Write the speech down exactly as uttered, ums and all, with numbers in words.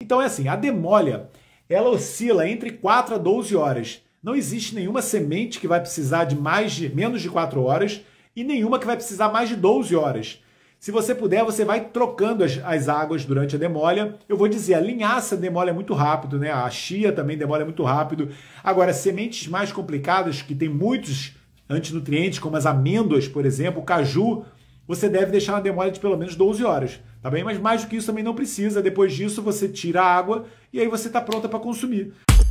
Então é assim, a demólia, ela oscila entre quatro a doze horas. Não existe nenhuma semente que vai precisar de mais de menos de quatro horas e nenhuma que vai precisar mais de doze horas. Se você puder, você vai trocando as, as águas durante a demólia. Eu vou dizer, a linhaça demólia muito rápido, né? A chia também demólia muito rápido. Agora, sementes mais complicadas, que tem muitos antinutrientes, como as amêndoas, por exemplo, o caju, você deve deixar na demólia de pelo menos doze horas, tá bem? Mas mais do que isso também não precisa. Depois disso, você tira a água e aí você está pronta para consumir.